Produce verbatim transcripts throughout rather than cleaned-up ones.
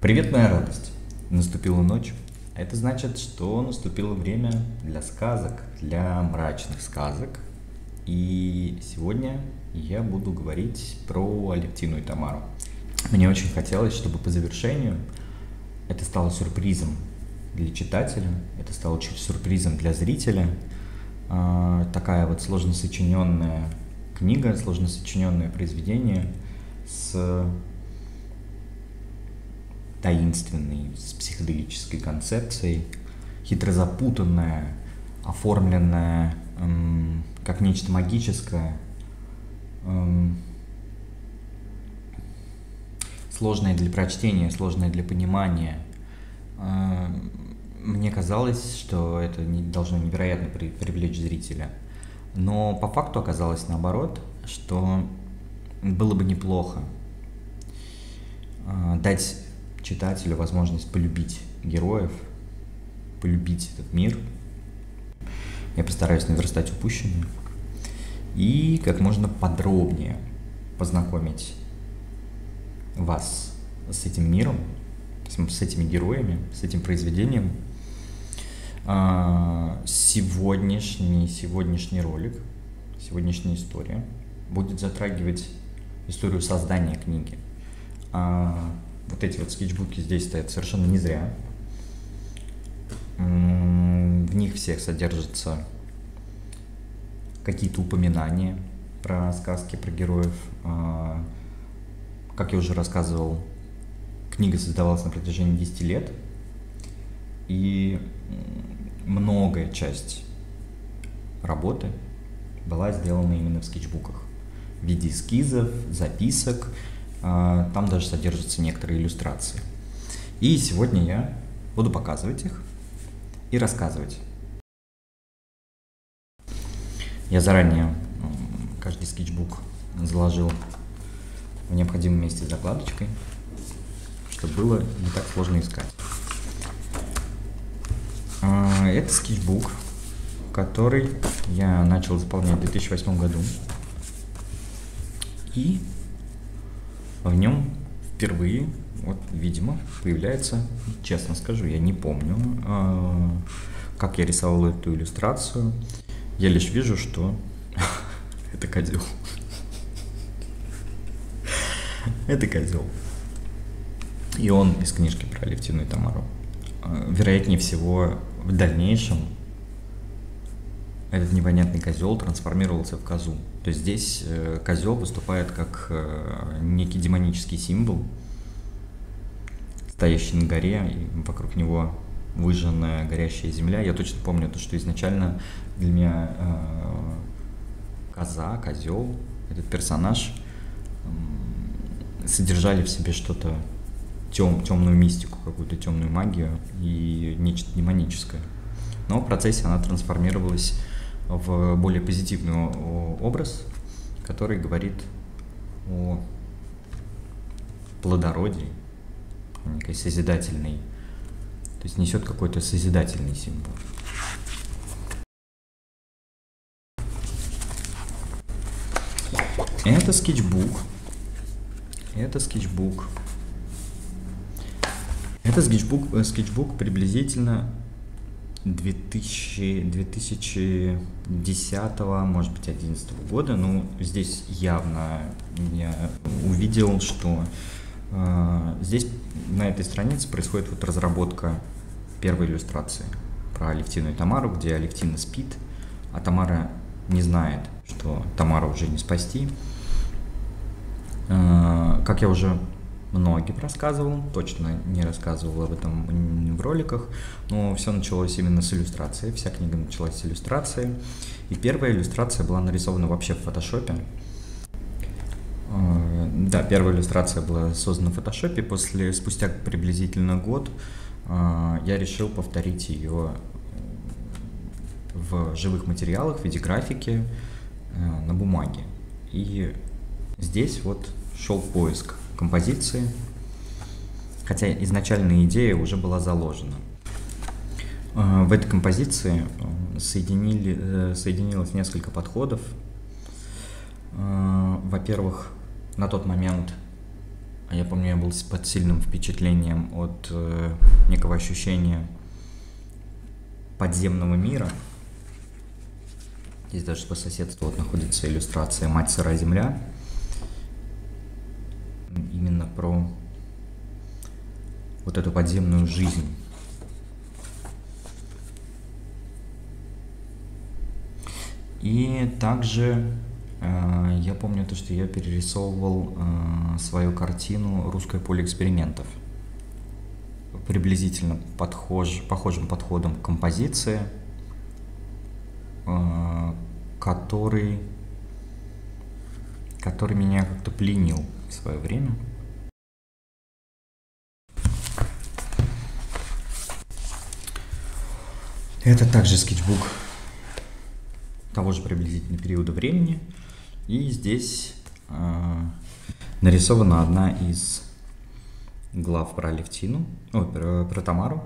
Привет, моя радость! Наступила ночь, а это значит, что наступило время для сказок, для мрачных сказок. И сегодня я буду говорить про Алевтину и Тамару. Мне очень хотелось, чтобы по завершению это стало сюрпризом для читателя, это стало сюрпризом для зрителя. Такая вот сложно сочиненная книга, сложно сочиненное произведение с таинственной, с психоделической концепцией, хитро запутанная, оформленная эм, как нечто магическое, эм, сложное для прочтения, сложное для понимания. Э, мне казалось, что это не, должно невероятно при, привлечь зрителя, но по факту оказалось наоборот, что было бы неплохо э, дать читателю возможность полюбить героев, полюбить этот мир. Я постараюсь наверстать упущенное и как можно подробнее познакомить вас с этим миром, с этими героями, с этим произведением. Сегодняшний, сегодняшний ролик, сегодняшняя история будет затрагивать историю создания книги. Вот эти вот скетчбуки здесь стоят совершенно не зря. В них всех содержатся какие-то упоминания про сказки, про героев. Как я уже рассказывал, книга создавалась на протяжении десяти лет. И многая часть работы была сделана именно в скетчбуках. В виде эскизов, записок. Там даже содержатся некоторые иллюстрации. И сегодня я буду показывать их и рассказывать. Я заранее каждый скетчбук заложил в необходимом месте закладочкой, чтобы было не так сложно искать. Это скетчбук, который я начал заполнять в две тысячи восьмом году. И в нем впервые, вот, видимо, появляется, честно скажу, я не помню, э, как я рисовал эту иллюстрацию. Я лишь вижу, что это козел. Это козел. И он из книжки про Алевтину и Тамару. Вероятнее всего, в дальнейшем этот непонятный козел трансформировался в козу. То есть здесь э, козел выступает как э, некий демонический символ, стоящий на горе, и вокруг него выжженная горящая земля. Я точно помню то, что изначально для меня э, коза, козел, этот персонаж э, содержали в себе что-то, тем, темную мистику, какую-то темную магию и нечто демоническое. Но в процессе она трансформировалась в более позитивный образ, который говорит о плодородии, некой созидательной, то есть несет какой-то созидательный символ. Это скетчбук. Это скетчбук. Это скетчбук, скетчбук приблизительно две тысячи десятого, может быть, две тысячи одиннадцатого года. Ну, здесь явно я увидел, что э, здесь на этой странице происходит вот разработка первой иллюстрации про Алевтину и Тамару, где Алевтина спит, а Тамара не знает, что Тамару уже не спасти. Э, как я уже многим рассказывал, точно не рассказывал об этом в роликах, но все началось именно с иллюстрации, вся книга началась с иллюстрации, и первая иллюстрация была нарисована вообще в фотошопе. Да, первая иллюстрация была создана в фотошопе, после, спустя приблизительно год я решил повторить ее в живых материалах, в виде графики, на бумаге. И здесь вот шел поиск композиции, хотя изначальная идея уже была заложена. В этой композиции соединили, соединилось несколько подходов. Во-первых, на тот момент Я помню, я был под сильным впечатлением от э, некого ощущения подземного мира. Здесь даже по соседству вот находится иллюстрация «Мать сырая земля». Именно про вот эту подземную жизнь. И также э, я помню то, что я перерисовывал э, свою картину «Русское поле экспериментов». Приблизительно подхож, похожим подходом к композиции, э, который, который меня как-то пленил в свое время. Это также скетчбук того же приблизительно периода времени. И здесь э, нарисована одна из глав про Алевтину, о, про, про Тамару,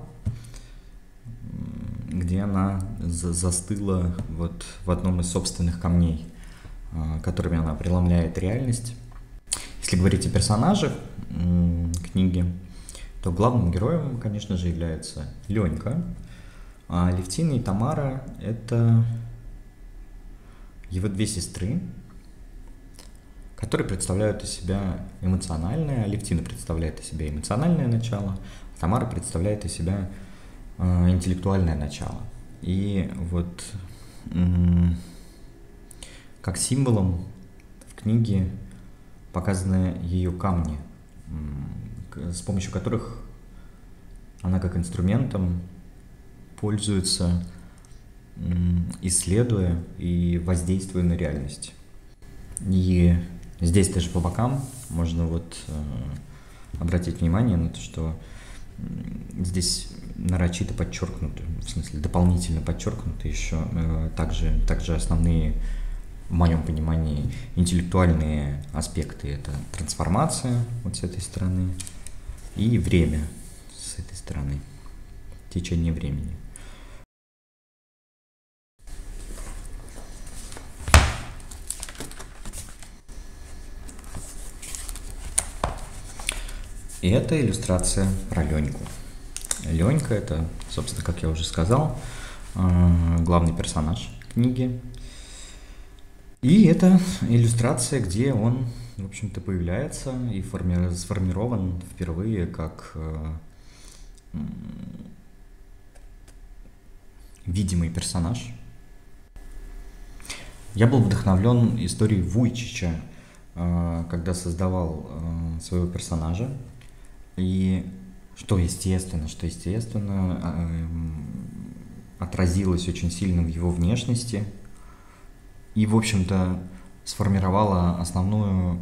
где она за застыла вот в одном из собственных камней, э, которыми она преломляет реальность. Если говорить о персонажах э, книги, то главным героем, конечно же, является Ленька. А Алевтина и Тамара — это его две сестры, которые представляют из себя эмоциональное. Алевтина представляет из себя эмоциональное начало, а Тамара представляет из себя э, интеллектуальное начало. И вот э, как символом в книге показаны ее камни, э, с помощью которых она как инструментом пользуется, исследуя и воздействуя на реальность. И здесь даже по бокам можно вот э, обратить внимание на то, что здесь нарочито подчеркнуты, в смысле дополнительно подчеркнуты еще э, также, также основные, в моем понимании, интеллектуальные аспекты. Это трансформация вот с этой стороны и время с этой стороны, течение времени. И это иллюстрация про Леньку. Ленька — это, собственно, как я уже сказал, главный персонаж книги. И это иллюстрация, где он, в общем-то, появляется и форми- сформирован впервые как видимый персонаж. Я был вдохновлен историей Вуйчича, когда создавал своего персонажа. И что естественно, что естественно отразилось очень сильно в его внешности и, в общем-то, сформировало основную,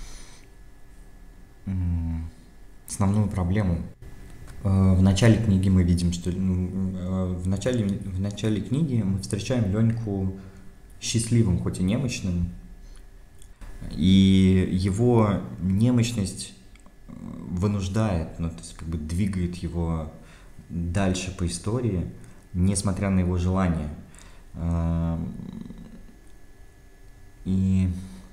основную проблему. В начале книги мы видим, что в начале, в начале книги мы встречаем Леньку счастливым, хоть и немощным, и его немощность вынуждает, ну, то есть как бы двигает его дальше по истории, несмотря на его желание. И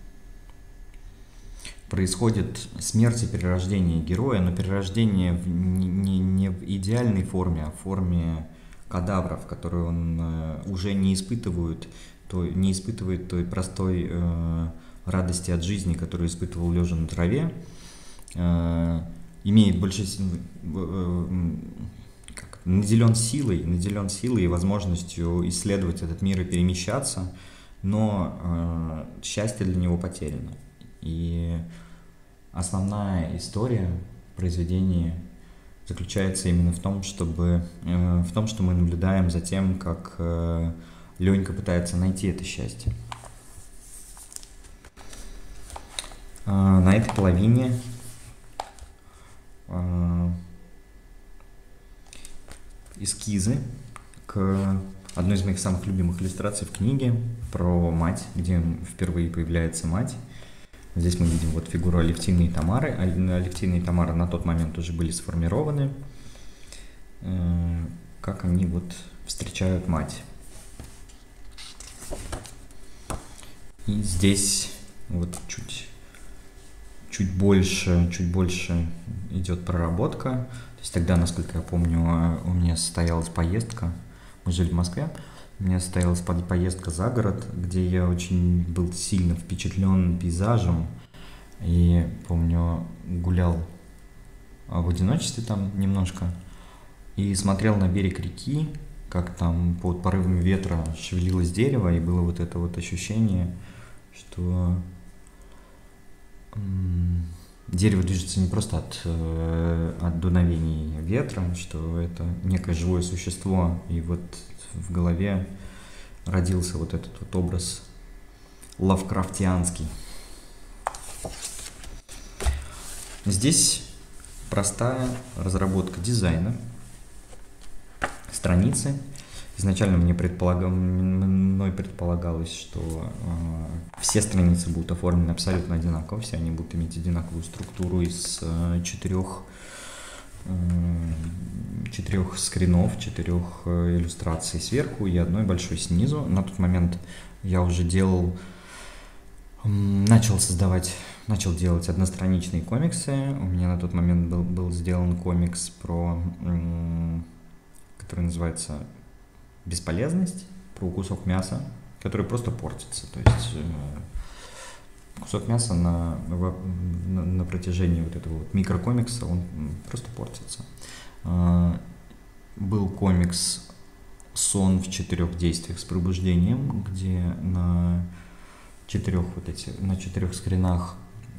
происходит смерть и перерождение героя, но перерождение в, не, не, не в идеальной форме, а в форме кадавров, которые он уже не испытывает, то, не испытывает той простой э, радости от жизни, которую испытывал лежа на траве. Имеет больше, как, наделен силой, наделен силой и возможностью исследовать этот мир и перемещаться, но э, счастье для него потеряно. И основная история произведения заключается именно в том, чтобы, э, в том, что мы наблюдаем за тем, как э, Ленька пытается найти это счастье. Э, на этой половине эскизы к одной из моих самых любимых иллюстраций в книге про мать, где впервые появляется мать. Здесь мы видим вот фигуру Алевтины и Тамары. Алевтина и Тамара на тот момент уже были сформированы. Как они вот встречают мать. И здесь вот чуть чуть больше, чуть больше идет проработка. То есть тогда, насколько я помню, у меня состоялась поездка, мы жили в Москве, у меня состоялась поездка за город, где я очень был сильно впечатлен пейзажем. И помню, гулял в одиночестве там немножко и смотрел на берег реки, как там под порывами ветра шевелилось дерево, и было вот это вот ощущение, что м- дерево движется не просто от, э- от дуновений ветра, что это некое живое существо, и вот в голове родился вот этот вот образ лавкрафтианский. Здесь простая разработка дизайна, страницы. Изначально мне предполагал, мной предполагалось, что э, все страницы будут оформлены абсолютно одинаково, все они будут иметь одинаковую структуру из э, четырех, э, четырех скринов, четырех э, иллюстраций сверху и одной большой снизу. На тот момент я уже делал, э, начал создавать, начал делать одностраничные комиксы. У меня на тот момент был, был сделан комикс про... Э, который называется «Бесполезность», про кусок мяса, который просто портится. То есть э, кусок мяса на, на, на протяжении вот этого вот микрокомикса, он просто портится. Э, был комикс «Сон в четырех действиях с пробуждением», где на четырех, вот эти, на четырех скринах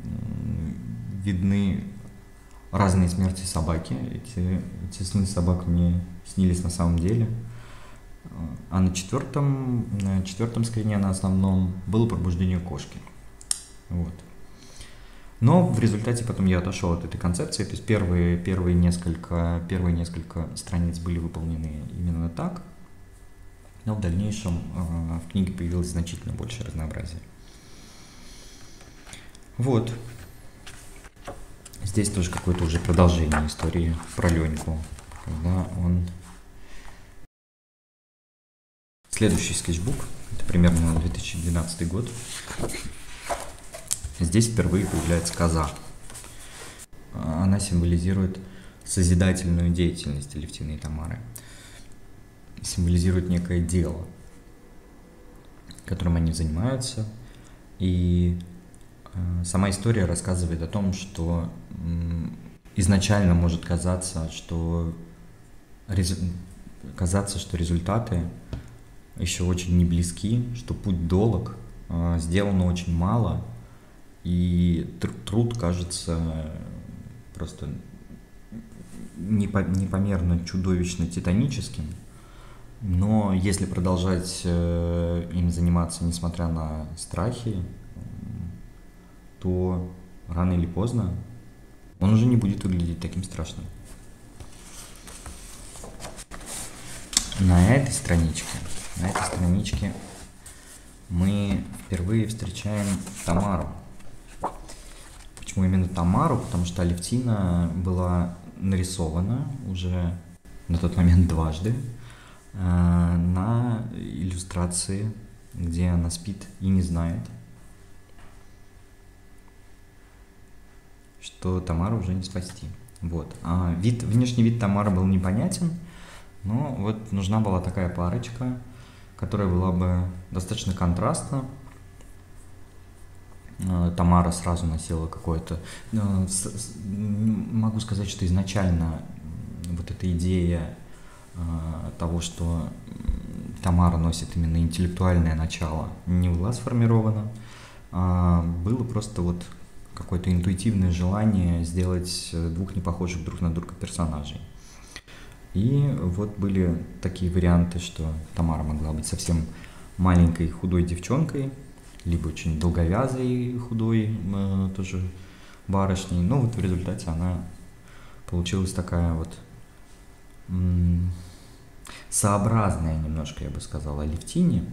видны разные смерти собаки. Эти, эти сны собак мне снились на самом деле. А на четвертом, на четвертом скрине, на основном, было пробуждение кошки. Вот. Но в результате потом я отошел от этой концепции. То есть первые, первые, несколько, первые несколько страниц были выполнены именно так. Но в дальнейшем э, в книге появилось значительно больше разнообразия. Вот. Здесь тоже какое-то уже продолжение истории про Леньку, когда он... Следующий скетчбук, это примерно две тысячи двенадцатый год. Здесь впервые появляется коза. Она символизирует созидательную деятельность Алевтины и Тамары. Символизирует некое дело, которым они занимаются. И сама история рассказывает о том, что изначально может казаться, что, рез... казаться, что результаты еще очень не близки, что путь долг, сделано очень мало, и труд кажется просто непомерно чудовищно титаническим. Но если продолжать им заниматься, несмотря на страхи, то рано или поздно он уже не будет выглядеть таким страшным. На этой страничке, на этой страничке мы впервые встречаем Тамару. Почему именно Тамару? Потому что Алевтина была нарисована уже на тот момент дважды э, на иллюстрации, где она спит и не знает, что Тамару уже не спасти. Вот. А вид, внешний вид Тамары был непонятен, но вот нужна была такая парочка, которая была бы достаточно контрастна. Тамара сразу носила какое-то... Могу сказать, что изначально вот эта идея того, что Тамара носит именно интеллектуальное начало, не была сформирована. Было просто вот какое-то интуитивное желание сделать двух непохожих друг на друга персонажей. И вот были такие варианты, что Тамара могла быть совсем маленькой худой девчонкой, либо очень долговязой худой э, тоже барышней. Но вот в результате она получилась такая вот м- сообразная немножко, я бы сказал, Алевтине,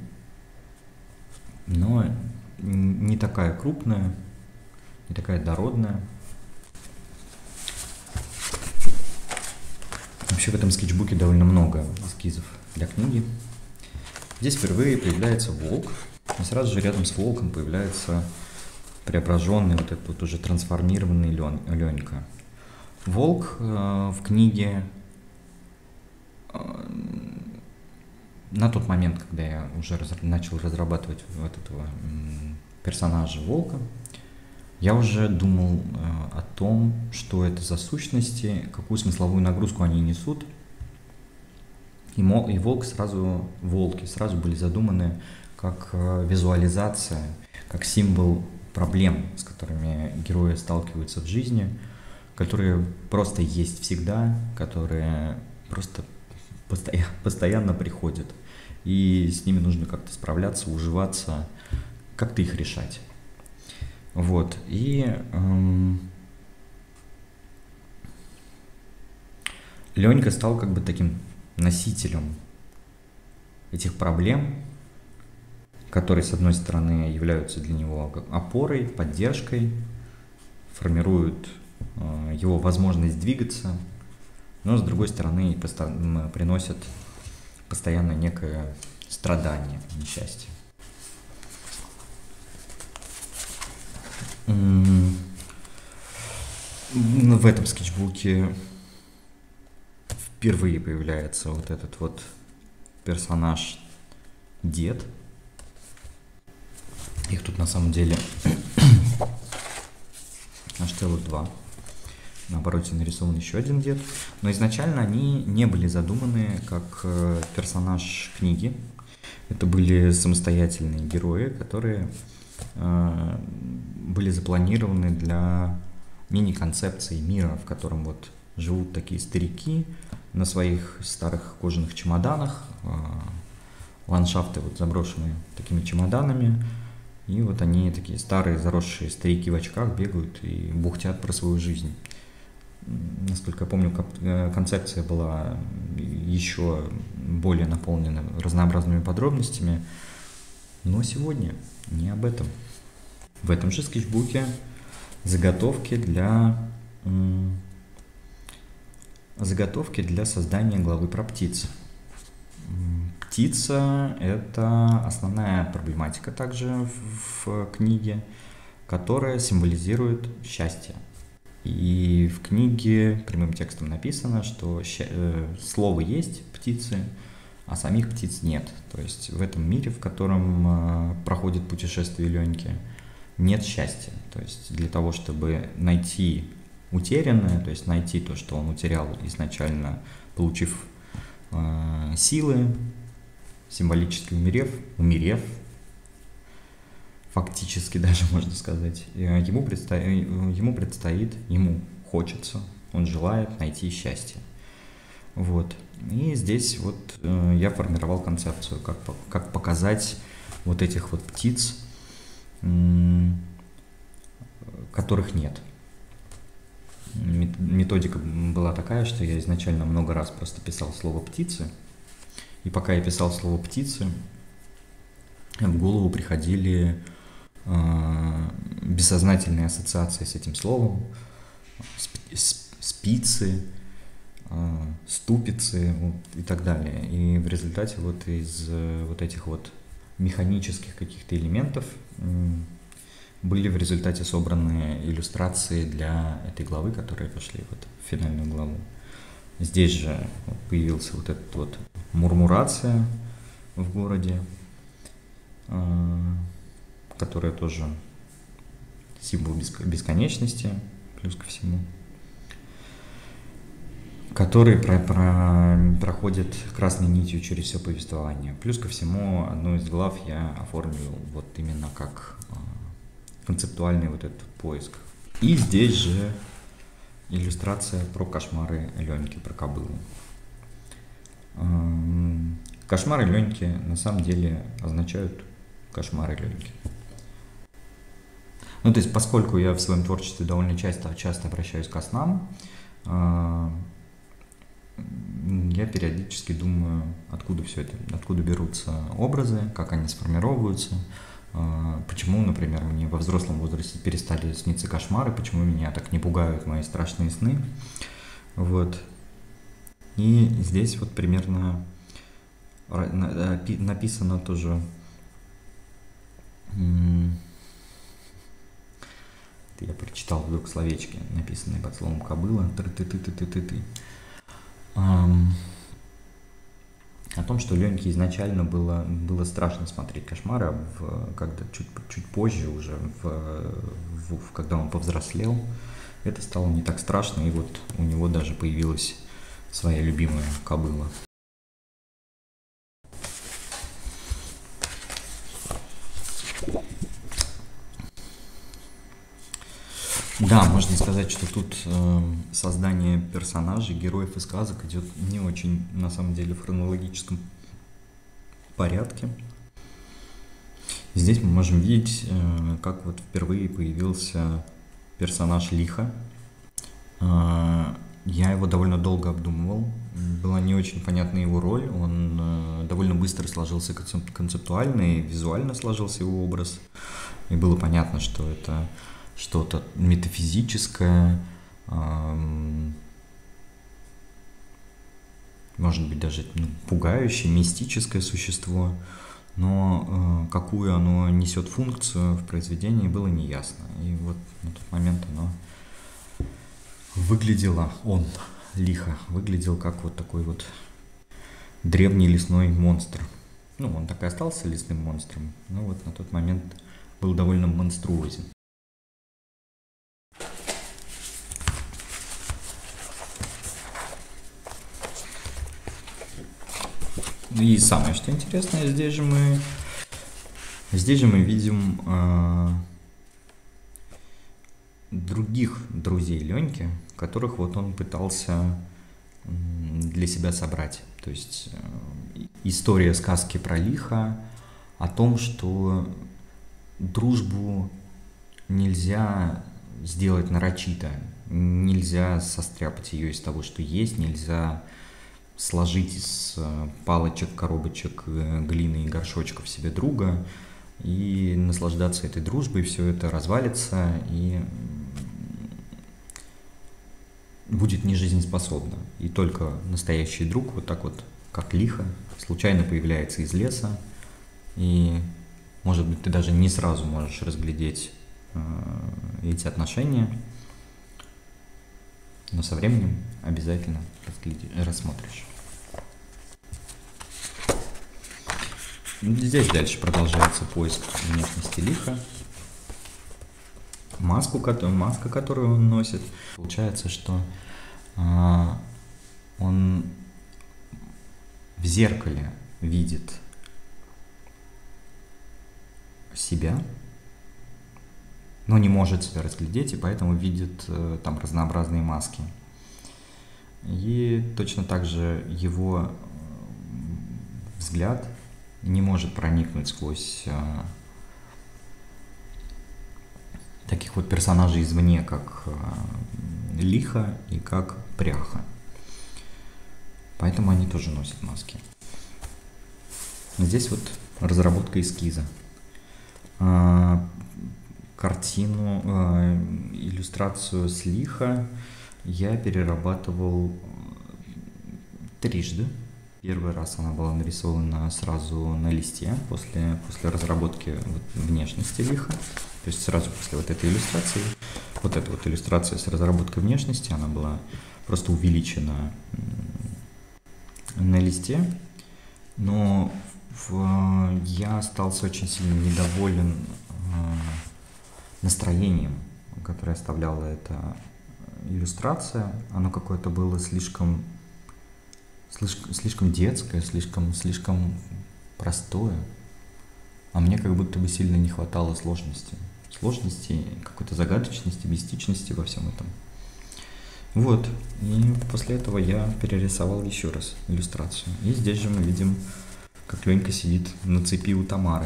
но не такая крупная, не такая дородная. Вообще в этом скетчбуке довольно много эскизов для книги. Здесь впервые появляется волк, и сразу же рядом с волком появляется преображенный, вот этот вот уже трансформированный Лен, Ленька. Волк э, в книге э, на тот момент, когда я уже раз, начал разрабатывать вот этого м, персонажа Волка, я уже думал э, о том, что это за сущности, какую смысловую нагрузку они несут. И, мо, и волк сразу, волки сразу были задуманы как э, визуализация, как символ проблем, с которыми герои сталкиваются в жизни, которые просто есть всегда, которые просто постоянно, постоянно приходят. И с ними нужно как-то справляться, уживаться, как-то их решать. Вот. И эм, Ленька стал как бы таким носителем этих проблем, которые, с одной стороны, являются для него опорой, поддержкой, формируют э, его возможность двигаться, но, с другой стороны, поста- приносят постоянно некое страдание, несчастье. В этом скетчбуке впервые появляется вот этот вот персонаж дед. Их тут на самом деле аж целых два. На обороте нарисован еще один дед. Но изначально они не были задуманы как персонаж книги. Это были самостоятельные герои, которые э, были запланированы для мини-концепции мира, в котором вот живут такие старики на своих старых кожаных чемоданах, э, ландшафты вот заброшенные такими чемоданами. И вот они такие старые заросшие старики в очках бегают и бухтят про свою жизнь. Насколько я помню, концепция была еще более наполнена разнообразными подробностями. Но сегодня не об этом. В этом же скетчбуке заготовки для, заготовки для создания главы про птиц. Птица – это основная проблематика также в, в книге, которая символизирует счастье. И в книге прямым текстом написано, что ща, э, слово есть птицы, а самих птиц нет. То есть в этом мире, в котором э, проходит путешествие Леньки, нет счастья. То есть для того, чтобы найти утерянное, то есть найти то, что он утерял изначально, получив э, силы, символически умерев, умерев, фактически даже можно сказать, ему предстоит, ему предстоит, ему хочется, он желает найти счастье. Вот. И здесь вот э, я формировал концепцию, как, как показать вот этих вот птиц, м- которых нет. Методика была такая, что я изначально много раз просто писал слово «птицы», и пока я писал слово «птицы», в голову приходили бессознательные ассоциации с этим словом, спицы, ступицы вот, и так далее. И в результате вот из вот этих вот механических каких-то элементов были в результате собраны иллюстрации для этой главы, которые пошли вот в финальную главу. Здесь же появился вот этот вот мурмурация в городе, которая тоже символ бесконечности, плюс ко всему, который про, про, проходит красной нитью через все повествование. Плюс ко всему, одну из глав я оформил вот именно как концептуальный вот этот поиск. И здесь же иллюстрация про кошмары Леньки, про кобылу. Кошмары Леньки на самом деле означают кошмары Леньки. Ну, то есть, поскольку я в своем творчестве довольно часто, часто обращаюсь ко снам, я периодически думаю, откуда все это, откуда берутся образы, как они сформировываются, почему, например, мне во взрослом возрасте перестали сниться кошмары, почему меня так не пугают мои страшные сны. Вот. И здесь вот примерно написано тоже Это я прочитал вдруг словечки, написанные под словом кобыла. Ты-ты-ты-ты-ты-ты. О том, что Леньке изначально было, было страшно смотреть кошмары, а в, когда чуть, чуть позже уже, в, в, в, когда он повзрослел, это стало не так страшно, и вот у него даже появилась своя любимая кобыла. Да, можно сказать, что тут э, создание персонажей, героев и сказок идет не очень, на самом деле, в хронологическом порядке. Здесь мы можем видеть, э, как вот впервые появился персонаж Лиха. Э, я его довольно долго обдумывал, была не очень понятна его роль, он э, довольно быстро сложился концеп- концептуально и визуально сложился его образ, и было понятно, что это что-то метафизическое, эм, может быть даже ну, пугающее, мистическое существо, но э, какую оно несет функцию в произведении, было неясно. И вот на тот момент оно выглядело, он, Лиха, выглядел как вот такой вот древний лесной монстр. Ну, он так и остался лесным монстром, но вот на тот момент был довольно монструозен. И самое что интересное, здесь же мы, здесь же мы видим э, других друзей Леньки, которых вот он пытался для себя собрать. То есть э, история сказки про Лиха о том, что дружбу нельзя сделать нарочито, нельзя состряпать ее из того, что есть, нельзя сложить из палочек, коробочек, глины и горшочков себе друга и наслаждаться этой дружбой, все это развалится и будет не жизнеспособно. И только настоящий друг, вот так вот, как Лиха, случайно появляется из леса, и, может быть, ты даже не сразу можешь разглядеть э, эти отношения, но со временем обязательно рассмотришь. Здесь дальше продолжается поиск внешности Лиха. Маску, маска, которую он носит. Получается, что э, он в зеркале видит себя, но не может себя разглядеть, и поэтому видит э, там разнообразные маски. И точно так же его взгляд не может проникнуть сквозь э, таких вот персонажей извне, как э, Лиха и как Пряха. Поэтому они тоже носят маски. Здесь вот разработка эскиза. Э, картину, э, иллюстрацию с Лиха я перерабатывал трижды. Первый раз она была нарисована сразу на листе, после, после разработки вот внешности Лиха. То есть сразу после вот этой иллюстрации. Вот эта вот иллюстрация с разработкой внешности, она была просто увеличена на листе. Но в, я остался очень сильно недоволен э, настроением, которое оставляла эта иллюстрация. Оно какое-то было слишком... Слишком, слишком детское, слишком, слишком простое. А мне как будто бы сильно не хватало сложности. Сложности, какой-то загадочности, мистичности во всем этом. Вот. И после этого я перерисовал еще раз иллюстрацию. И здесь же мы видим, как Ленька сидит на цепи у Тамары.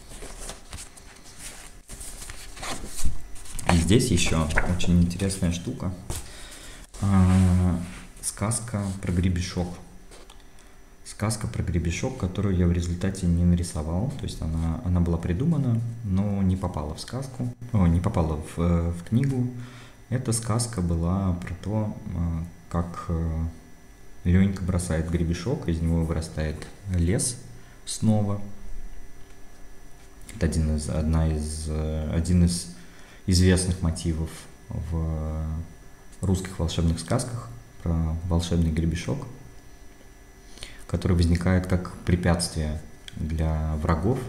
И здесь еще очень интересная штука. А, сказка про гребешок. Сказка про гребешок, которую я в результате не нарисовал, то есть она, она была придумана, но не попала в сказку, о, не попала в, в книгу. Эта сказка была про то, как Ленька бросает гребешок, из него вырастает лес снова. Это один из, одна из, один из известных мотивов в русских волшебных сказках про волшебный гребешок, который возникает как препятствие для врагов.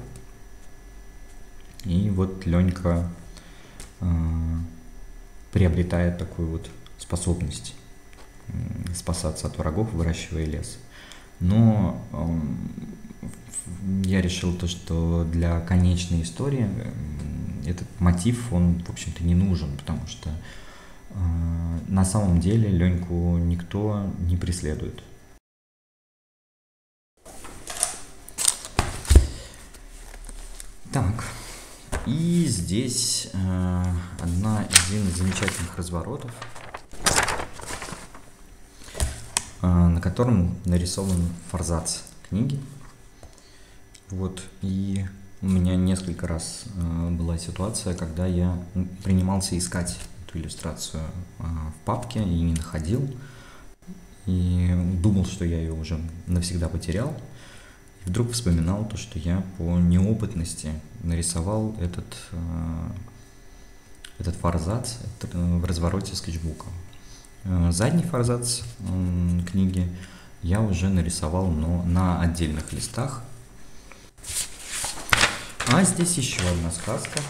И вот Ленька э, приобретает такую вот способность э, спасаться от врагов, выращивая лес. Но э, я решил то, что для конечной истории э, этот мотив, он, в общем-то, не нужен, потому что э, на самом деле Леньку никто не преследует. Так, и здесь э, одна, один из замечательных разворотов, э, на котором нарисован форзац книги. Вот, и у меня несколько раз э, была ситуация, когда я принимался искать эту иллюстрацию э, в папке и не находил, и думал, что я ее уже навсегда потерял. И вдруг вспоминал то, что я по неопытности нарисовал этот, э, этот форзац в развороте скетчбука. Э, задний форзац э, книги я уже нарисовал, но на отдельных листах. А здесь еще одна сказка.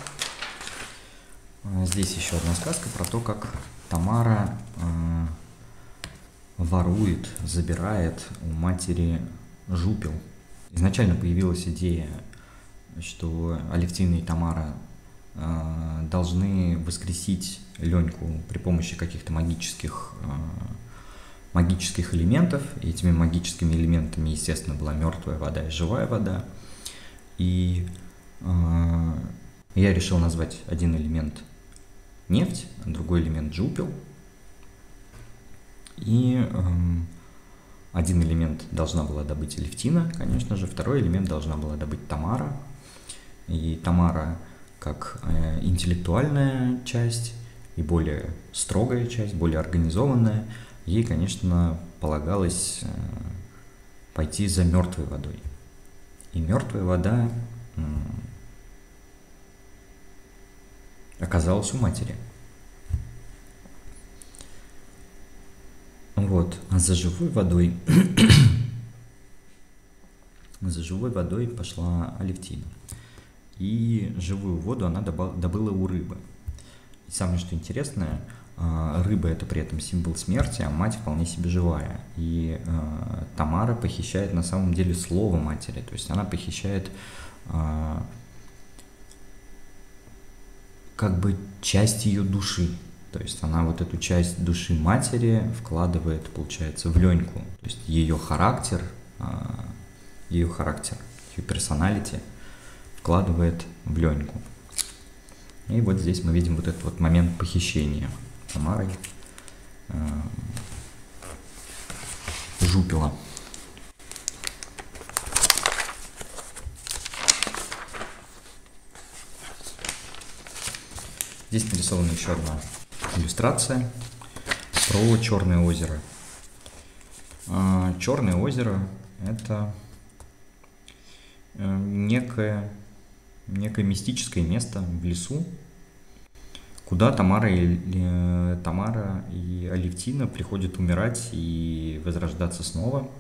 А здесь еще одна сказка про то, как Тамара э, ворует, забирает у матери жупел. Изначально появилась идея, что Алевтина и Тамара э, должны воскресить Леньку при помощи каких-то магических, э, магических элементов. И этими магическими элементами, естественно, была мертвая вода и живая вода. И э, я решил назвать один элемент нефть, а другой элемент жупел. И э, один элемент должна была добыть Алевтина, конечно же, второй элемент должна была добыть Тамара. И Тамара, как э, интеллектуальная часть и более строгая часть, более организованная, ей, конечно, полагалось э, пойти за мертвой водой. И мертвая вода э, оказалась у матери. Вот, а за живой водой, за живой водой пошла Алевтина. И живую воду она добыла у рыбы. И самое что интересное, рыба — это при этом символ смерти, а мать вполне себе живая. И э, Тамара похищает на самом деле слово матери, то есть она похищает э, как бы часть ее души. То есть она вот эту часть души матери вкладывает, получается, в Леньку. То есть ее характер, ее характер, ее персоналити вкладывает в Леньку. И вот здесь мы видим вот этот вот момент похищения Тамарой э, жупела. Здесь нарисована еще одна иллюстрация про Черное озеро. Черное озеро — это некое, некое мистическое место в лесу, куда Тамара и, Тамара и Алевтина приходят умирать и возрождаться снова,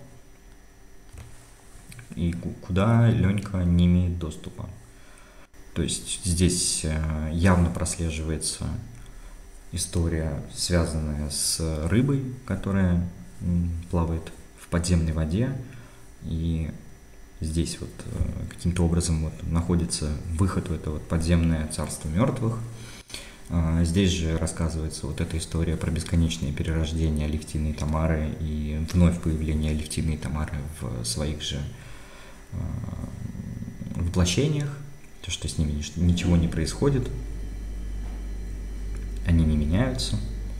и куда Ленька не имеет доступа. То есть здесь явно прослеживается история, связанная с рыбой, которая плавает в подземной воде, и здесь вот каким-то образом вот находится выход в это вот подземное царство мертвых. Здесь же рассказывается вот эта история про бесконечное перерождение Алевтины и Тамары и вновь появление Алевтины и Тамары в своих же воплощениях, то, что с ними ничего не происходит, они не меняются.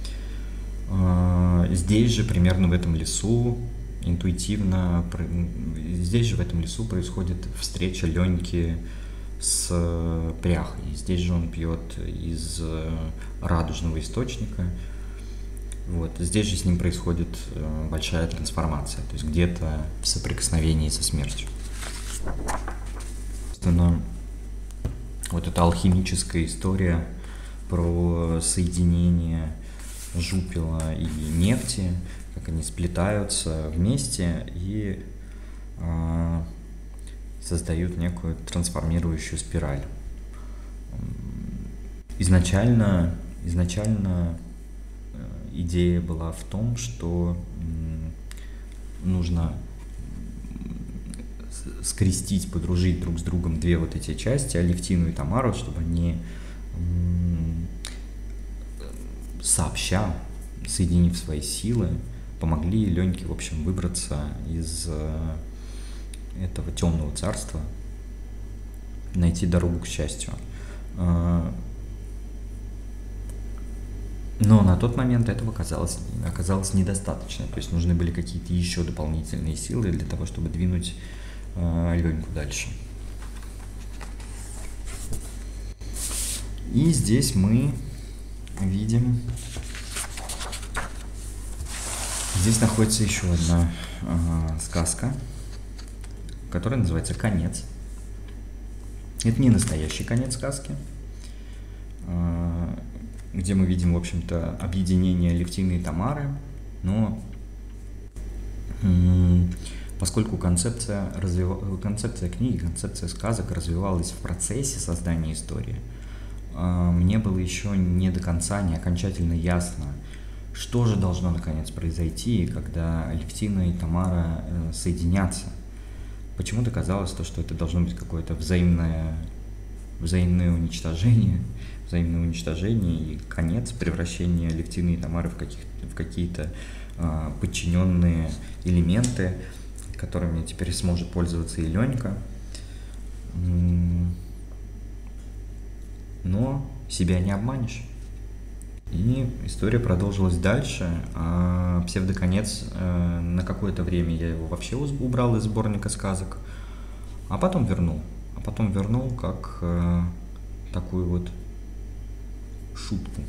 Здесь же, примерно в этом лесу, интуитивно, здесь же в этом лесу происходит встреча Леньки с пряхой. Здесь же он пьет из радужного источника. Вот. Здесь же с ним происходит большая трансформация, то есть где-то в соприкосновении со смертью. Собственно, вот эта алхимическая история про соединение жупела и нефти, как они сплетаются вместе и э, создают некую трансформирующую спираль. Изначально, изначально идея была в том, что нужно скрестить, подружить друг с другом две вот эти части, Алевтину и Тамару, чтобы они сообща, соединив свои силы, помогли Леньке, в общем, выбраться из этого темного царства, найти дорогу к счастью. Но на тот момент этого оказалось, оказалось недостаточно. То есть нужны были какие-то еще дополнительные силы для того, чтобы двинуть э, Леньку дальше. И здесь мы видим... Здесь находится еще одна э, сказка, которая называется «Конец». Это не настоящий конец сказки, э, где мы видим, в общем-то, объединение Алевтины и Тамары, но поскольку концепция, развив... концепция книги, концепция сказок развивалась в процессе создания истории, мне было еще не до конца, не окончательно ясно, что же должно наконец произойти, когда Алевтина и Тамара соединятся. Почему-то казалось, что это должно быть какое-то взаимное, взаимное уничтожение, взаимное уничтожение и конец превращения Алевтины и Тамары в, каких, в какие-то э, подчиненные элементы, которыми теперь сможет пользоваться и Ленька. Но себя не обманешь. И история продолжилась дальше, а псевдоконец э, на какое-то время я его вообще убрал из сборника сказок, а потом вернул. А потом вернул как э, такую вот шутку.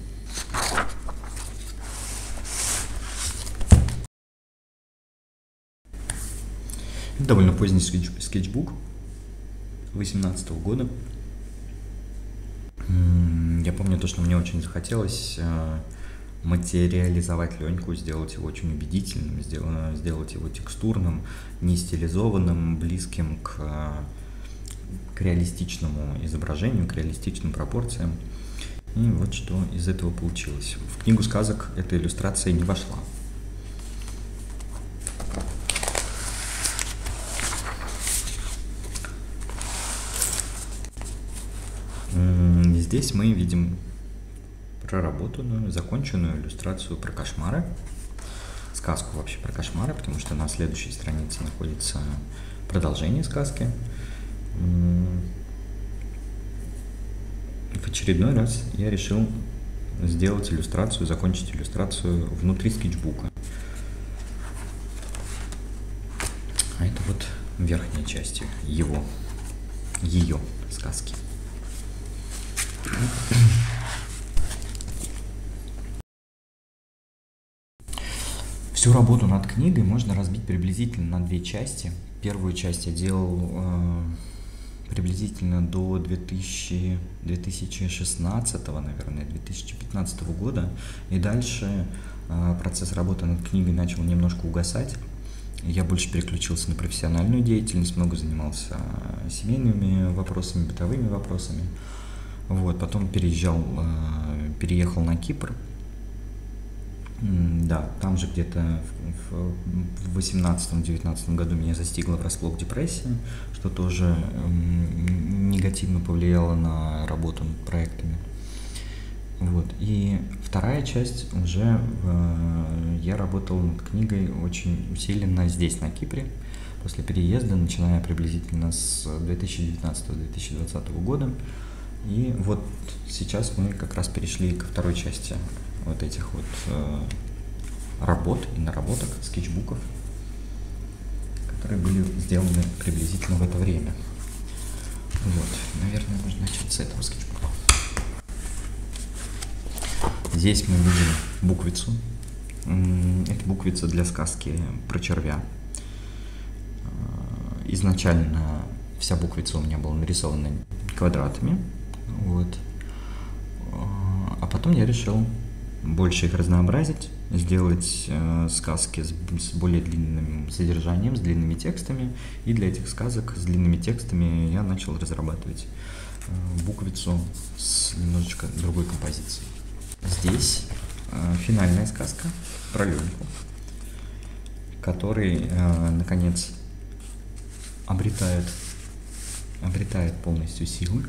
Это довольно поздний скетч, скетчбук восемнадцатого года. Я помню то, что мне очень захотелось э, материализовать Леньку, сделать его очень убедительным, сделать, сделать его текстурным, не стилизованным, близким к, к реалистичному изображению, к реалистичным пропорциям. И вот что из этого получилось. В книгу сказок эта иллюстрация не вошла. Здесь мы видим проработанную, законченную иллюстрацию про кошмары. Сказку вообще про кошмары, потому что на следующей странице находится продолжение сказки. В очередной раз я решил сделать иллюстрацию, закончить иллюстрацию внутри скетчбука. А это вот верхняя часть его, ее сказки. Всю работу над книгой можно разбить приблизительно на две части. Первую часть я делал э, приблизительно до две тысячи шестнадцатого, наверное, две тысячи пятнадцатого года. И дальше э, процесс работы над книгой начал немножко угасать. Я больше переключился на профессиональную деятельность, много занимался семейными вопросами, бытовыми вопросами. Вот, потом переезжал, э, переехал на Кипр. Да, там же где-то в восемнадцатом-девятнадцатом году меня застигла врасплох депрессия, что тоже негативно повлияло на работу над проектами. Вот. И вторая часть уже э, я работал над книгой очень усиленно здесь, на Кипре, после переезда, начиная приблизительно с две тысячи девятнадцатого — две тысячи двадцатого года. И вот сейчас мы как раз перешли ко второй части вот этих вот э, работ и наработок, скетчбуков, которые были сделаны приблизительно в это время. Вот, наверное, можно начать с этого скетчбука. Здесь мы видим буквицу. Это буквица для сказки про червя. Изначально вся буквица у меня была нарисована квадратами. Вот. А потом я решил больше их разнообразить, сделать э, сказки с, с более длинным содержанием, с длинными текстами. И для этих сказок с длинными текстами я начал разрабатывать э, буквицу с немножечко другой композицией. Здесь э, финальная сказка про Леньку, который, э, наконец, обретает, обретает полностью силы,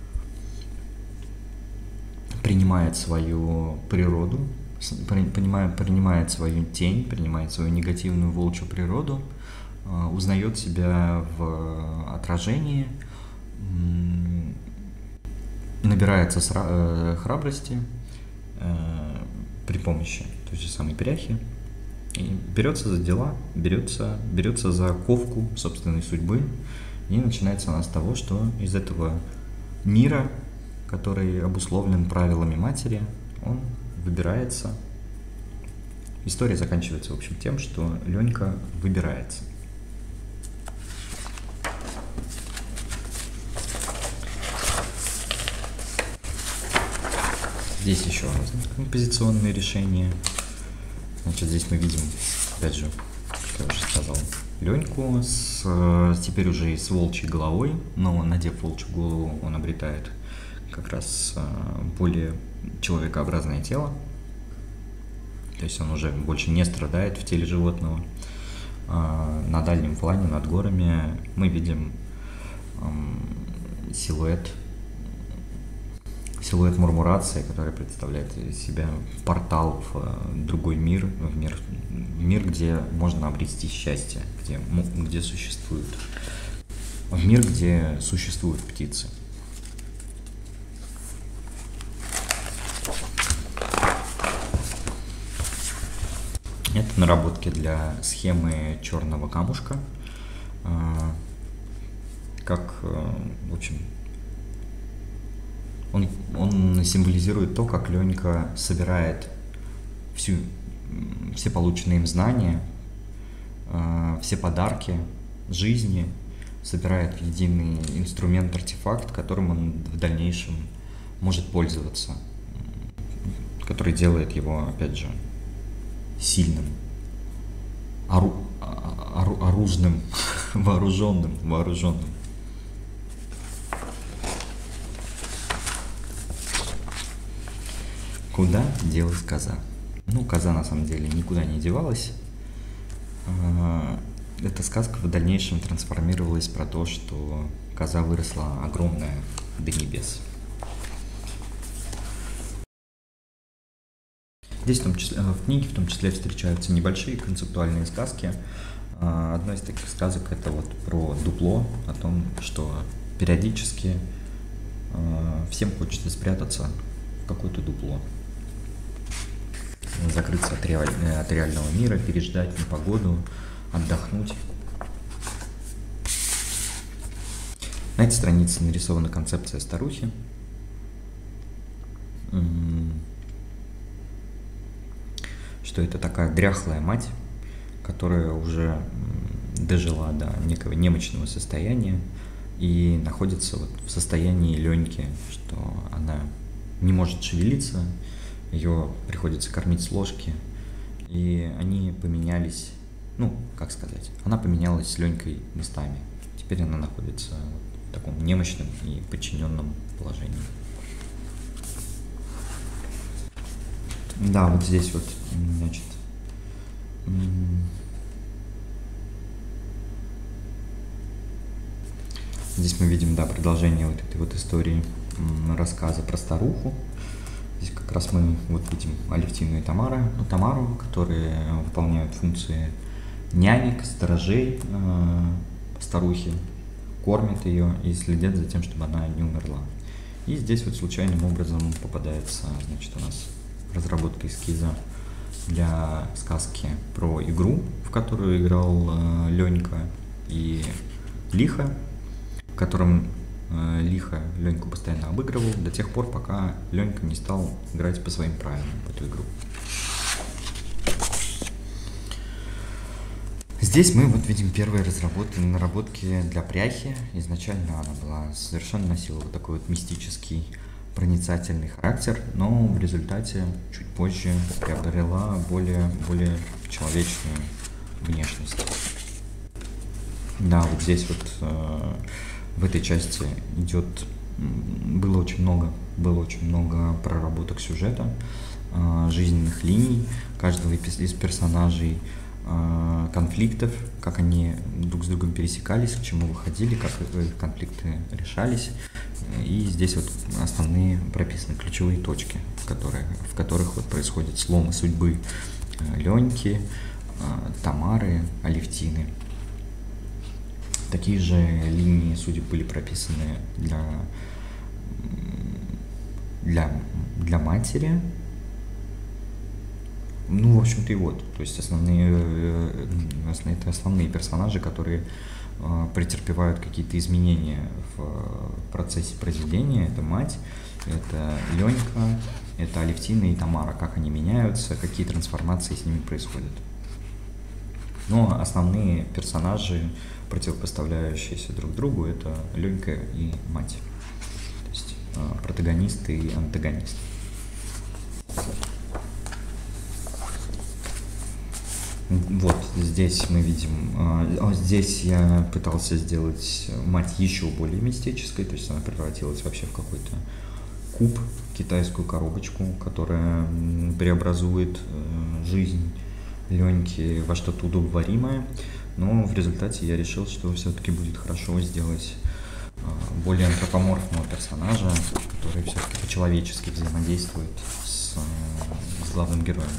принимает свою природу, принимает, принимает свою тень, принимает свою негативную волчью природу, э, узнает себя в отражении, э, набирается сра- э, храбрости э, при помощи той же самой пряхи, и берется за дела, берется, берется за ковку собственной судьбы, и начинается она с того, что из этого мира, который обусловлен правилами матери, он выбирается. История заканчивается, в общем, тем, что Ленька выбирается. Здесь еще разные композиционные решения. Значит, здесь мы видим, опять же, как я уже сказал, Леньку с, теперь уже и с волчьей головой, но, надев волчью голову, он обретает как раз более человекообразное тело, то есть он уже больше не страдает в теле животного. На дальнем плане, над горами, мы видим силуэт, силуэт Мурмурации, который представляет из себя портал в другой мир, в мир, в мир, где можно обрести счастье, где, где существует, в мир, где существуют птицы. Это наработки для схемы черного камушка, как, в общем, он, он символизирует то, как Ленька собирает всю, все полученные им знания, все подарки жизни, собирает в единый инструмент-артефакт, которым он в дальнейшем может пользоваться, который делает его, опять же, сильным, ору, ору, оружным, вооруженным, вооруженным. Куда делась коза? Ну, коза на самом деле никуда не девалась. Эта сказка в дальнейшем трансформировалась про то, что коза выросла огромная до небес. Здесь в, том числе, в книге в том числе встречаются небольшие концептуальные сказки. Одна из таких сказок — это вот про дупло, о том, что периодически всем хочется спрятаться в какое-то дупло, закрыться от, реаль... от реального мира, переждать непогоду, отдохнуть. На этой странице нарисована концепция старухи. Что это такая дряхлая мать, которая уже дожила до некого немощного состояния и находится вот в состоянии Леньки, что она не может шевелиться, ее приходится кормить с ложки, и они поменялись, ну, как сказать, она поменялась с Ленькой местами. Теперь она находится в таком немощном и подчиненном положении. Да, вот здесь вот, значит, здесь мы видим, да, продолжение вот этой вот истории рассказа про старуху. Здесь как раз мы вот видим Алевтину и Тамара, ну, Тамару, которые выполняют функции нянек, сторожей э, старухи, кормят ее и следят за тем, чтобы она не умерла. И здесь вот случайным образом попадается, значит, у нас разработка эскиза для сказки про игру, в которую играл э, Ленька и Лиха, в котором э, Лиха Леньку постоянно обыгрывал до тех пор, пока Ленька не стал играть по своим правилам в эту игру. Здесь мы вот видим первые разработки, наработки для пряхи. Изначально она была совершенно носила вот такой вот мистический проницательный характер, но в результате чуть позже приобрела более, более человечную внешность. Да, вот здесь вот э, в этой части идет, было очень много, было очень много проработок сюжета, э, жизненных линий каждого из персонажей, э, конфликтов, как они друг с другом пересекались, к чему выходили, как конфликты решались. И здесь вот основные прописаны ключевые точки, в, которые, в которых вот происходит слом судьбы Леньки, Тамары, Алевтины. Такие же линии судеб были прописаны для, для, для матери. Ну, в общем-то, и вот. То есть основные, основные, это основные персонажи, которые э, претерпевают какие-то изменения в процессе произведения. Это мать, это Ленька, это Алевтина и Тамара. Как они меняются, какие трансформации с ними происходят. Но основные персонажи, противопоставляющиеся друг другу, это Ленька и мать. То есть э, протагонист и антагонист. Вот здесь мы видим, э, здесь я пытался сделать мать еще более мистической, то есть она превратилась вообще в какой-то куб, китайскую коробочку, которая преобразует э, жизнь Леньки во что-то удобоваримое. Но в результате я решил, что все-таки будет хорошо сделать э, более антропоморфного персонажа, который все-таки по-человечески взаимодействует с, э, с главным героем.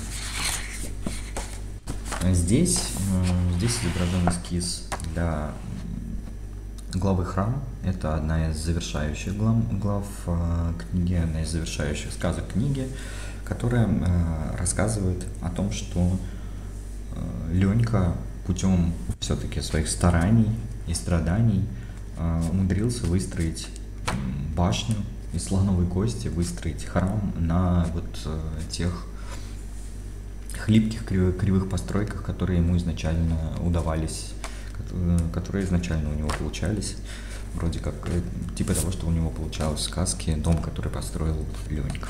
Здесь, э, здесь изображен эскиз для главы храма. Это одна из завершающих глав, глав э, книги, одна из завершающих сказок книги, которая э, рассказывает о том, что э, Ленька путем все-таки своих стараний и страданий э, умудрился выстроить башню из слоновой кости, выстроить храм на вот э, тех хлипких кривых, кривых постройках, которые ему изначально удавались, которые изначально у него получались, вроде как типа того, что у него получалось в сказке «Дом, который построил Ленька».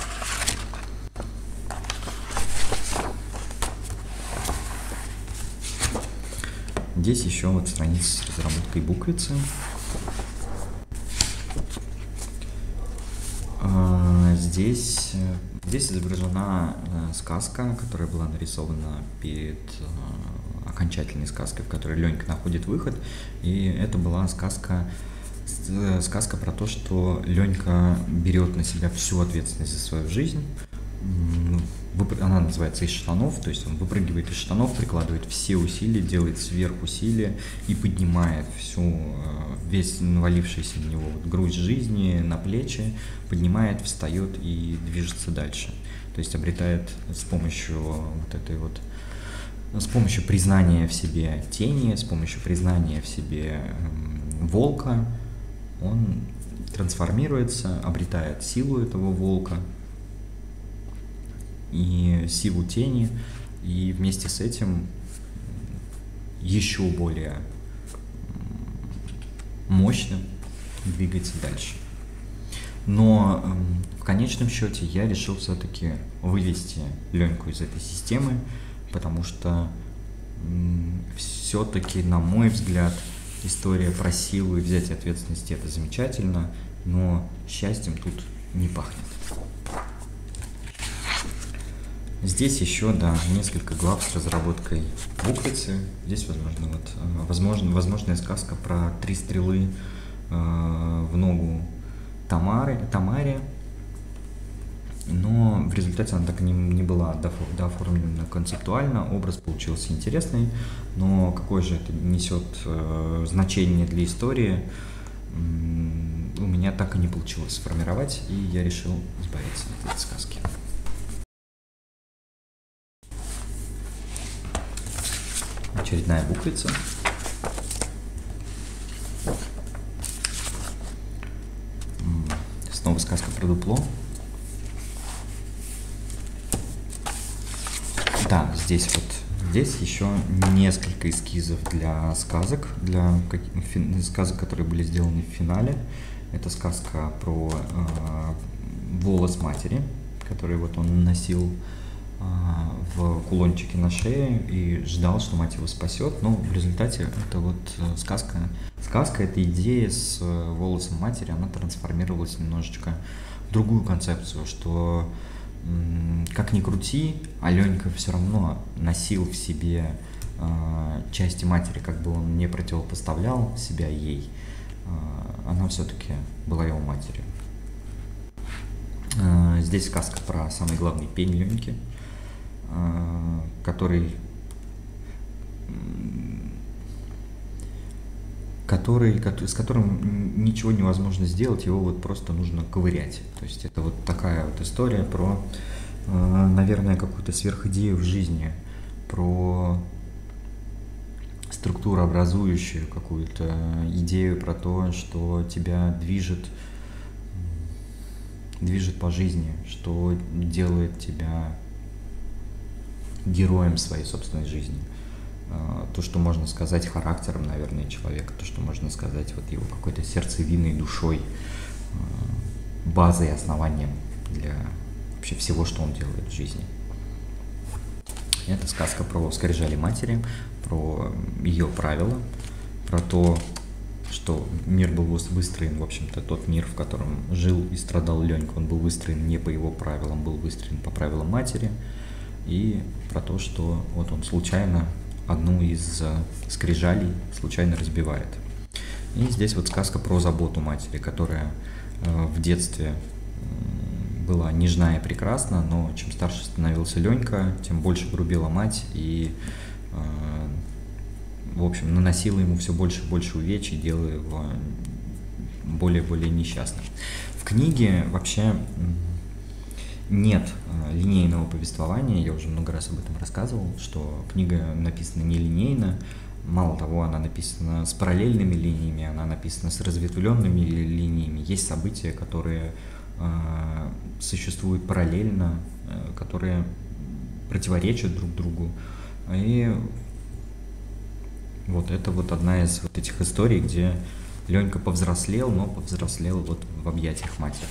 Здесь еще вот страница с разработкой буквицы. Здесь, здесь изображена сказка, которая была нарисована перед окончательной сказкой, в которой Ленька находит выход. И это была сказка, сказка про то, что Ленька берет на себя всю ответственность за свою жизнь. Она называется «Из штанов», то есть он выпрыгивает из штанов, прикладывает все усилия, делает сверхусилия и поднимает всю, весь навалившийся на него груз жизни на плечи, поднимает, встает и движется дальше. То есть обретает с помощью вот этой вот, с помощью признания в себе тени, с помощью признания в себе волка, он трансформируется, обретает силу этого волка и силу тени, и вместе с этим еще более мощно двигается дальше. Но э, в конечном счете я решил все-таки вывести Леньку из этой системы, потому что э, все-таки, на мой взгляд, история про силу и взятие ответственности — это замечательно, но счастьем тут не пахнет. Здесь еще, да, несколько глав с разработкой буквицы. Здесь, возможно, вот, возможно, возможная сказка про три стрелы э, в ногу Тамары, Тамаре, но в результате она так и не, не была дооформлена концептуально. Образ получился интересный, но какое же это несет э, значение для истории, э, у меня так и не получилось сформировать, и я решил избавиться от этой сказки. Очередная буквица. Снова сказка про дупло. Да, здесь вот, здесь еще несколько эскизов для сказок, для сказок, которые были сделаны в финале. Это сказка про э, волос матери, который вот он носил в кулончике на шее и ждал, что мать его спасет. Но в результате это вот сказка. Сказка, эта идея с волосом матери, она трансформировалась немножечко в другую концепцию, что как ни крути, Аленька все равно носил в себе части матери, как бы он не противопоставлял себя ей, она все-таки была его матерью. Здесь сказка про самый главный пень Леньки, который, который, с которым ничего невозможно сделать, его вот просто нужно ковырять. То есть это вот такая вот история про, наверное, какую-то сверхидею в жизни, про структурообразующую какую-то идею про то, что тебя движет, движет по жизни, что делает тебя героем своей собственной жизни. То, что можно сказать характером, наверное, человека, то, что можно сказать вот его какой-то сердцевиной, душой, базой, основанием для вообще всего, что он делает в жизни. Это сказка про скрижали матери, про ее правила, про то, что мир был выстроен, в общем-то, тот мир, в котором жил и страдал Ленька, он был выстроен не по его правилам, был выстроен по правилам матери. И про то, что вот он случайно одну из скрижалей случайно разбивает. И здесь вот сказка про заботу матери, которая в детстве была нежна и прекрасна, но чем старше становился Ленька, тем больше грубила мать и, в общем, наносила ему все больше и больше увечий, делая его более-более несчастным. В книге вообще нет линейного повествования, я уже много раз об этом рассказывал, что книга написана нелинейно, мало того, она написана с параллельными линиями, она написана с разветвленными линиями, есть события, которые э, существуют параллельно, э, которые противоречат друг другу, и вот это вот одна из вот этих историй, где Ленька повзрослел, но повзрослел вот в объятиях матери.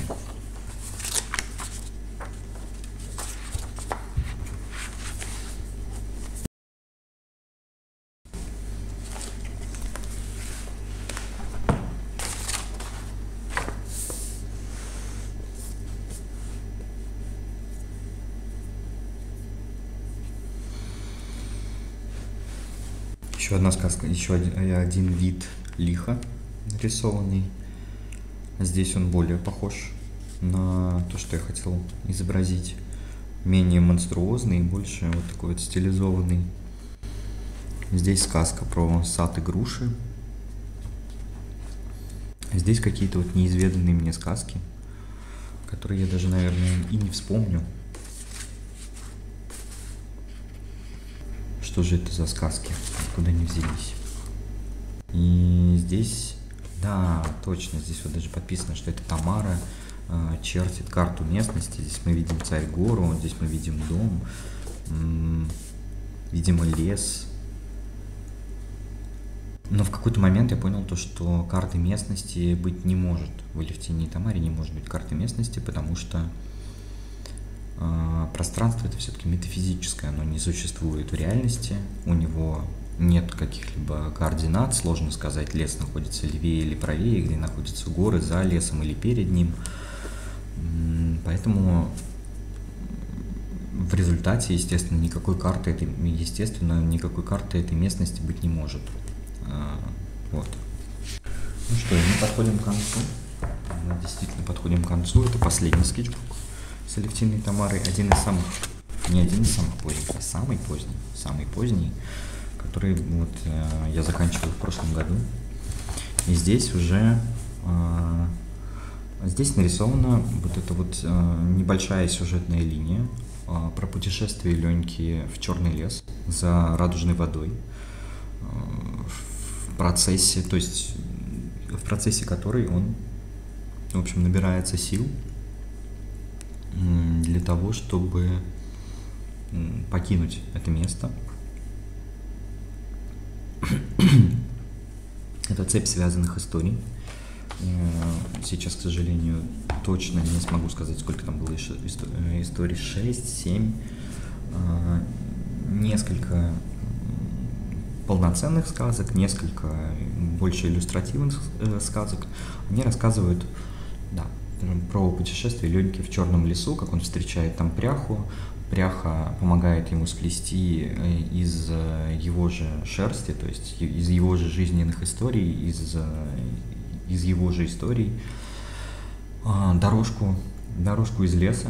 Еще одна сказка, еще один, один вид лиха нарисованный. Здесь он более похож на то, что я хотел изобразить. Менее монструозный и больше вот такой вот стилизованный. Здесь сказка про сад и груши. Здесь какие-то вот неизведанные мне сказки, которые я даже, наверное, и не вспомню. Что же это за сказки, откуда они взялись? И здесь, да, точно, здесь вот даже подписано, что это Тамара э, чертит карту местности. Здесь мы видим Царь-гору, здесь мы видим дом, м-м, видимо, лес. Но в какой-то момент я понял то, что карты местности быть не может. В Алевтине и Тамаре не может быть карты местности, потому что пространство — это все-таки метафизическое, оно не существует в реальности, у него нет каких-либо координат, сложно сказать, лес находится левее или правее, где находятся горы, за лесом или перед ним, поэтому в результате, естественно, никакой карты этой, естественно, никакой карты этой местности быть не может. Вот. Ну что, мы подходим к концу, мы действительно подходим к концу, это последний скетчбук с Алевтиной и Тамарой, один из самых, не один из самых поздних, а самый поздний, самый поздний, который вот э, я заканчивал в прошлом году. И здесь уже, э, здесь нарисована вот эта вот э, небольшая сюжетная линия э, про путешествие Леньки в Черный лес за радужной водой, э, в процессе, то есть в процессе которой он, в общем, набирается сил для того, чтобы покинуть это место. Это цепь связанных историй, Сейчас, к сожалению, точно не смогу сказать, сколько там было историй, шесть, семь, несколько полноценных сказок, несколько больше иллюстративных сказок. Они рассказывают, да, про путешествие Леньки в черном лесу, как он встречает там пряху. Пряха помогает ему сплести из его же шерсти, то есть из его же жизненных историй, из, из его же историй дорожку, дорожку из леса.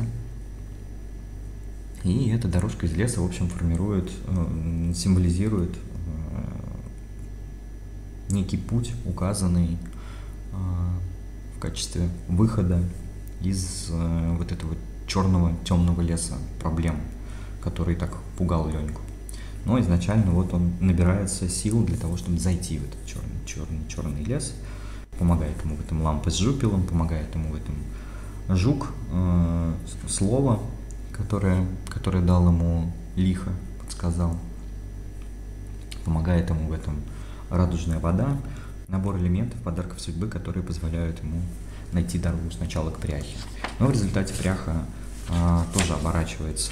И эта дорожка из леса, в общем, формирует, символизирует некий путь, указанный в качестве выхода из вот этого черного, темного леса проблем, который так пугал Леньку. Но изначально вот он набирается сил для того, чтобы зайти в этот черный, черный, черный лес. Помогает ему в этом лампа с жупелом, помогает ему в этом жук, э, слово, которое, которое дал ему лихо, подсказал. Помогает ему в этом радужная вода, набор элементов, подарков судьбы, которые позволяют ему найти дорогу сначала к пряхе. Но в результате пряха а, тоже оборачивается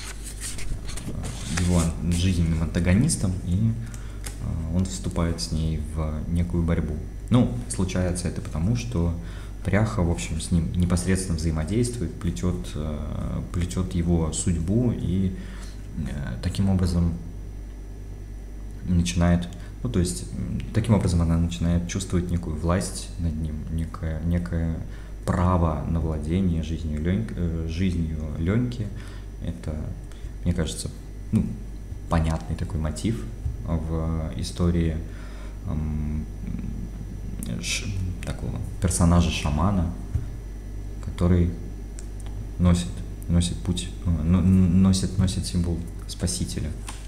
его жизненным антагонистом, и а, он вступает с ней в некую борьбу. Ну, случается это потому, что пряха, в общем, с ним непосредственно взаимодействует, плетет, а, плетет его судьбу, и а, таким образом начинает, ну, то есть, таким образом она начинает чувствовать некую власть над ним, некое, некое право на владение жизнью, Леньки, жизнью Леньки. Это, мне кажется, ну, понятный такой мотив в истории эм, ш, такого персонажа-шамана, который носит, носит путь, носит, носит символ спасителя.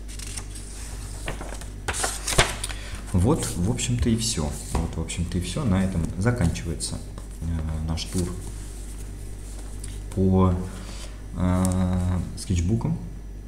Вот, в общем-то, и все. Вот, в общем-то, и все. На этом заканчивается э, наш тур по э, скетчбукам.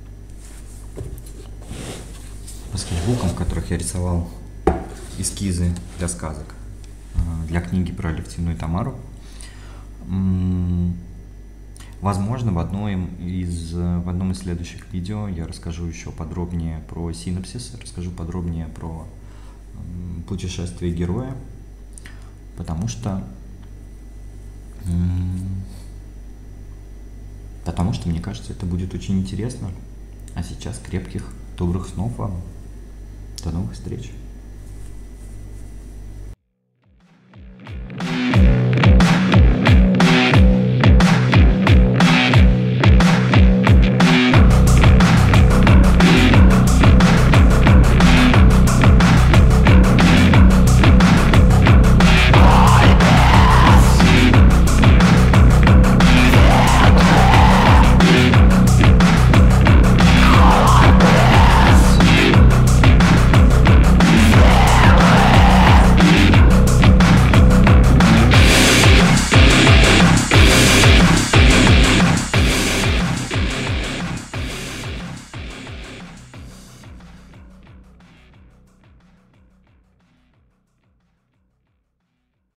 По скетчбукам, в которых я рисовал эскизы для сказок, э, для книги про Алевтину и Тамару. М-м, возможно, в одном из, в одном из следующих видео я расскажу еще подробнее про синопсис, расскажу подробнее про путешествие героя, потому что потому что, мне кажется, это будет очень интересно. А сейчас крепких, добрых снов вам. До новых встреч!